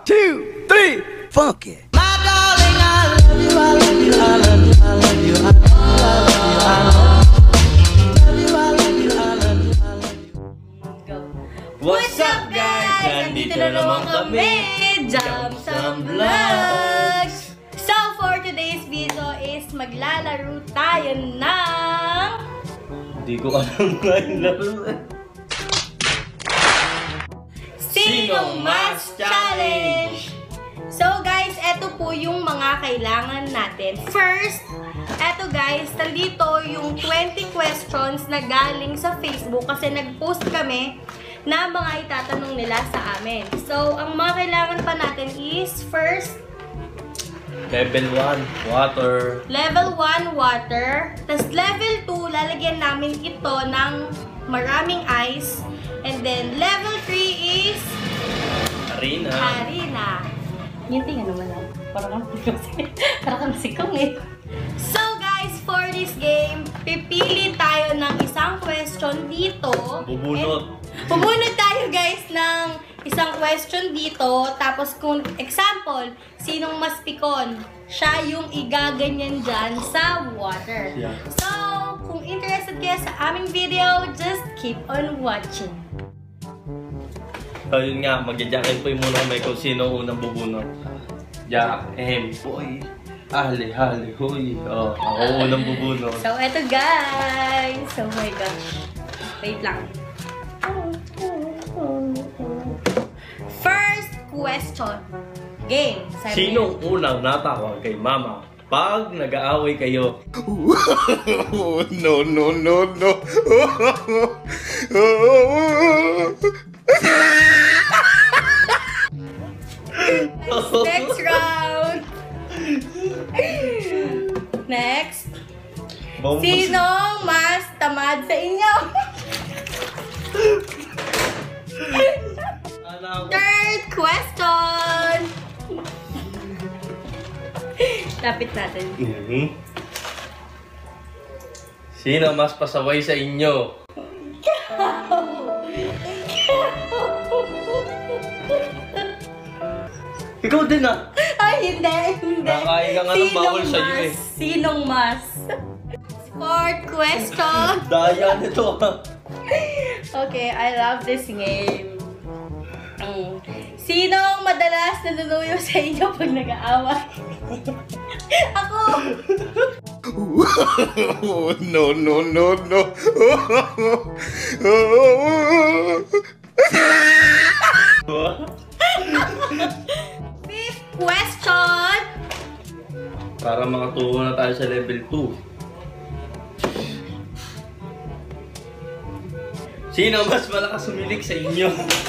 2, 3, funky. My darling, I love you, I love you, I love you, I love you, I love you, I love you, I love you, I love you, I love you. Go. What's up guys? Nandito na naman kami, Jamsam Vlogs! So for today's video is maglalaro tayo ng... Hindi ko alam nga yung laro. Sinong Mas Challenge! So guys, eto po yung mga kailangan natin. First, eto guys, nandito yung 20 questions na galing sa Facebook kasi nag-post kami na mga itatanong nila sa amin. So, ang mga kailangan pa natin is first, Level 1, water. Level 1, water. Tapos level 2, lalagyan namin ito ng maraming ice. And then level 3 is Harina. harina. Yung tingnan naman lang. Parang kang sikong eh. So guys, for this game, pipili tayo ng isang question dito. Bubunot. Bubunot tayo guys ng isang question dito. Tapos kung example, sinong mas pikon, siya yung igaganyan dyan sa water. Yeah. So, kung interested kayo sa aming video, just keep on watching. So yun nga, magja-jacket po yung muna kami kung sino unang bubunot. Jack, boy. Hali, huy. Oh, ako unang bubunot. So, eto guys. Oh my gosh. Wait lang. First question. Game. Sinong unang natawag kay mama pag nag-aaway kayo? No, no, no, no. Next round. Next. Sinong mas tamad sa inyo? Third question. Lapit natin. Sino mas pasaway sa inyo? Ikaw din ah. Ay, hindi. Nakakain ka nga ng bawal sa'yo eh. Sinong mas? Fourth question. Daya nito ah. Okay, I love this game. Sinong madalas nanunuyo sa inyo pag nag-aaway? Ako! No, no, no, no. Fifth question. Para makatungo na tayo sa level 2. Sino mas malakas sumilik sa inyo?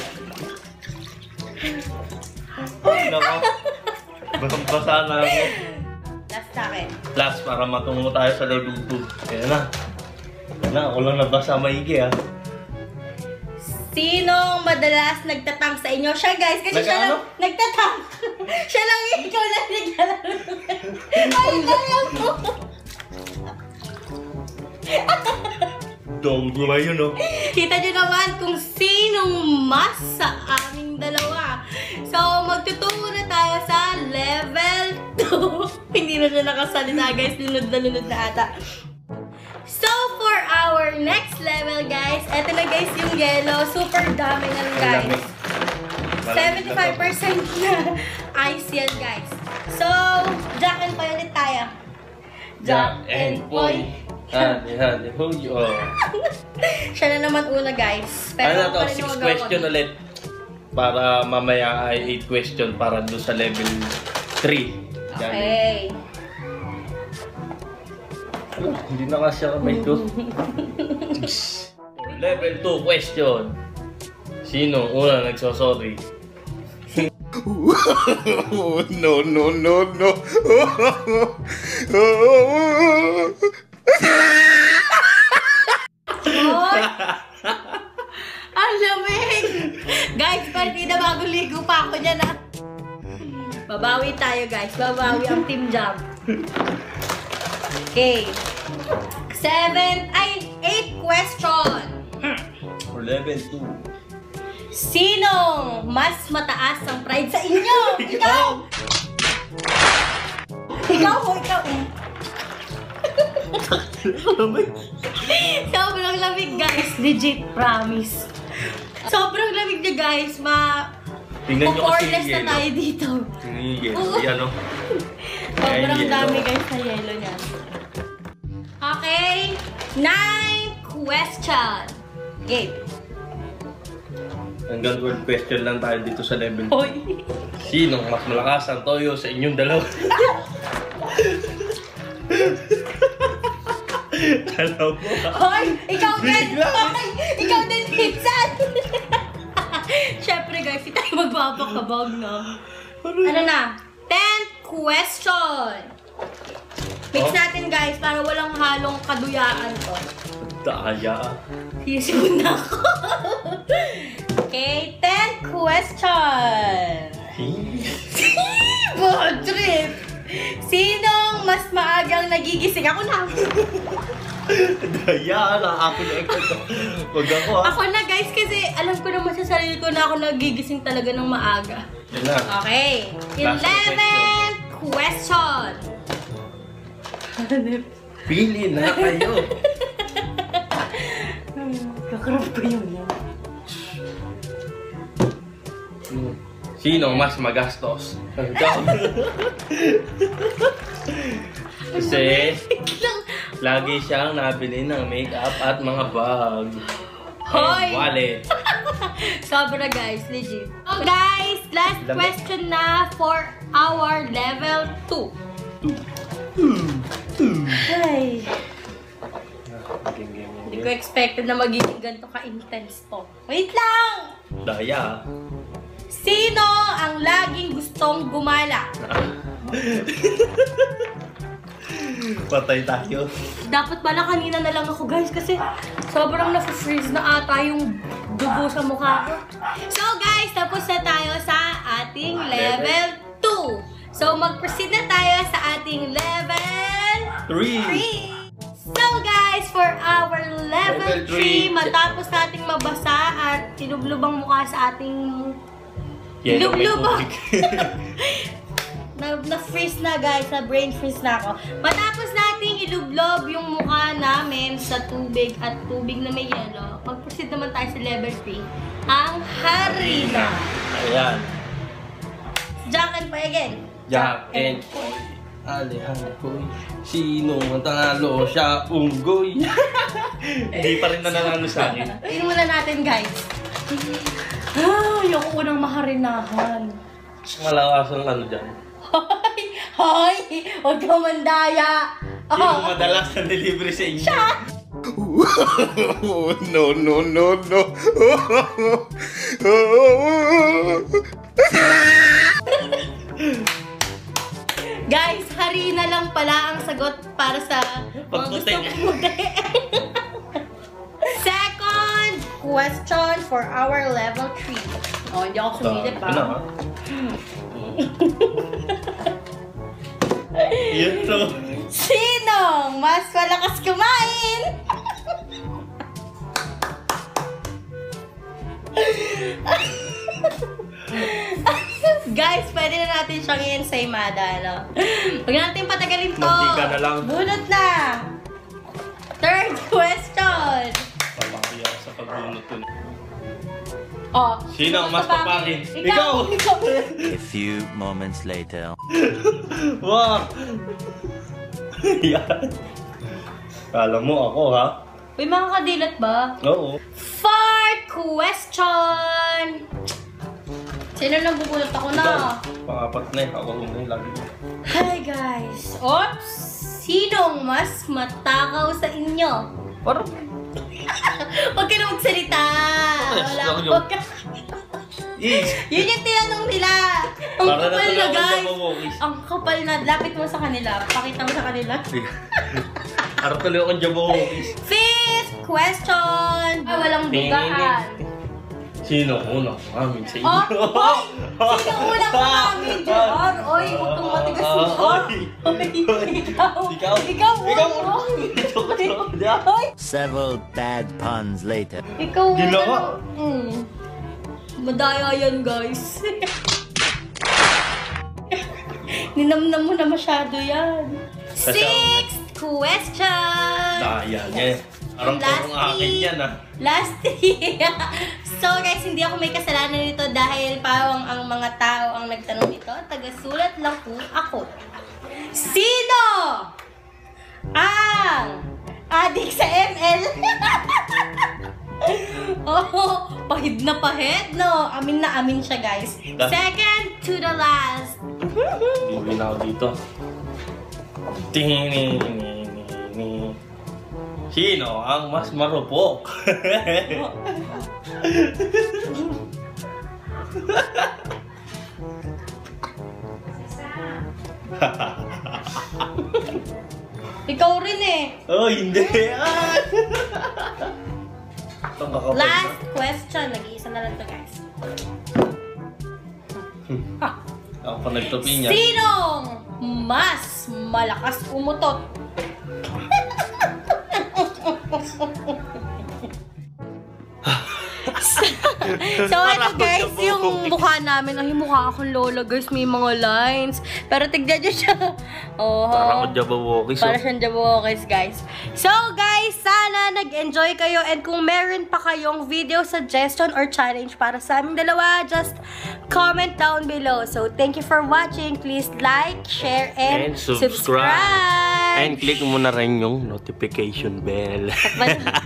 Nako. Basang-basa na ako. Last sa akin. Last, para matungo tayo sa level 2. Kaya na. Ako lang nabasa maigi ah. Sinong madalas nagtatang sa inyo? Siya guys, kasi siya lang nagtatang. Siya lang ikaw lang naglalaro. Ay, kaya mo. Donggo na yun oh. Kita nyo naman kung sinong mas sa aming dalawa. So, magtutungo na tayo sa level 2. Hindi na siya nakasalita guys. Lunod na ata. So, for our next level guys, eto na guys yung yellow. Super dami na guys. 75% na ice yan guys. So, Jack and Poy ulit tayo. Jack and Poy. Hali, huy. Oh. Siya na naman una guys. Ano to? pa rin 6 yung question magawa ko. ulit. Para mamaya ay 8 question para doon sa level 3. Okay. Hindi na kasi kamay ko. Level 2 question. Sino una nagsosorry? No, no, no, no. Oy! Ang lamig! Guys, partida bagong ligo pa ako dyan ah. Babawi tayo guys. Babawi ang Team Jam. Okay. 8 question. For level 2. Sinong mas mataas ang pride sa inyo? Ikaw! Ikaw o ikaw? Sobrang lamig guys, legit, promise. Sobrang lamig niya guys, Tingnan nyo kasi Poporeless na yung tayo yelo. dito. Tingnan nyo yung yelo. Oo. Yan o. Sobrang Ayan, dami yelo. guys sa yelo niya. Okay, 9 question. Game. Hanggang word question lang tayo dito sa level 2. Hoy. Sinong mas malakas ang toyo sa inyong dalawa? Alam mo ha? Hoy, ikaw din. Bigla. Hoy, ikaw din, Pinsan. Siyempre guys, hindi tayo magbabakabag, no? Ano na? 10th question. Mix natin guys, para walang halong kaduyaan to. Daya. Sisipon na ako. Okay, 10th question. Bad trip. Sinong mas maagang nagigising? Ako na. Daya na ako na ito. Huwag ako ha. Ako na guys, kasi alam ko naman sa sarili ko na ako nagigising talaga ng maaga. Yan na. Okay. Last 11th question. Pili na kayo. Kakarap ko yun. Sinong mas magastos? Ikaw. Kasi lagi siyang nabili ng makeup at mga bag. Hoy! And wallet. Sobra guys, legit. So guys, last Lamig. question na for our level 2. Ay, hindi ko expected na magiging ganito ka-intense to. Wait lang! Daya. Sino ang laging gustong gumala? Patay tayo. Dapat pala kanina na lang ako guys kasi sobrang na-freeze na ata yung dugo sa mukha ko. So guys, tapos na tayo sa ating level 2. So mag-proceed na tayo sa ating level 3. 3. So guys, for our level Level 3, 3, matapos nating mabasa at ilublubang mukha sa ating Yellow may ilublubang. tubig. Na-freeze na guys, na-brain freeze na ako. Matapos nating ilublob yung mukha namin sa tubig at tubig na may yelo, mag-proceed naman tayo sa level 3, ang harina. Ayan. Jack and Poy again. Jack and Poy. Ale-hale Poy. Sinong ang tangalo siya unggoy? Hindi pa rin nananalo sa akin. Tingnan muna natin guys. Ayoko unang maharinahan. Malakas ang ano dyan. Hoy! Hoy! Huwag ka mandaya! Sino madalas na delivery sa inyo? No, no, no, no. Guys, harina lang pala ang sagot para sa mga Pagputi. gustong puti. Second question for our level 3. Oh, hindi ako sumilip Ano pa. ha? Yun to. Sinong mas malakas kumain? Guys, pwede na natin siyang i-ensaymada, no? Huwag na natin patagalin to. Mantika na lang. Bunot na. Third question. Papakaya ako sa pagbunot ko. Oh, Sino ang mas papangin? Ikaw! Ikaw! A few moments later. Wow! Yan. Kala mo ako ha? May mga kadilat ba? Oo. Fourth question. Sino nang bubulot ako na? Ikaw. Pangapat na eh. Ako rin lagi. Hi guys! Oops! Sinong mas matakaw sa inyo? Parang Huwag ka na magsalita! Yes, Wala lang ko. yun. Is. Yun yung tinanong nila! Ang Para kapal na natulungan guys! ka mo, Wokis. Ang kapal na. Lapit mo sa kanila. Pakita mo sa kanila. Harap tuloy akong jabo Wokis. Fifth question! Ay, walang dugaan. Sino unang amin sa inyo? Oh, hoy! Sino unang umamin dyan? Oy, huwag kang matigas mo. Ikaw! Ikaw! Ikaw! Hoy! Several bad puns later. Ikaw! Ginawa. Madaya yan, guys. Ninamnam mo na masyado yan. Sixth question! Daya niya. Parang purong akin yan ah. Last So guys, hindi ako may kasalanan nito dahil parang ang mga tao ang nagtanong nito. Taga-sulat lang po ako. Sino ang adik sa ML? Oh, pahid na pahid, no? Amin na amin siya, guys. Second to the last. Bibin ako dito. Sino ang mas marupok? Ikaw rin eh. Oh, hindi. Last question. Nag-iisa na lang to, guys. Ako pa nagtupi niya. Sinong mas malakas umutot? So ano guys, yung mukha namin, ay mukha akong lola guys, may mga lines. Pero tignan nyo siya. Oh, Parang ako Jabawokis. para siyang Jabawokis, guys. So guys, sana nag-enjoy kayo. And kung meron pa kayong video suggestion or challenge para sa aming dalawa, just comment down below. So thank you for watching. Please like, share, and subscribe. And click mo na rin yung notification bell.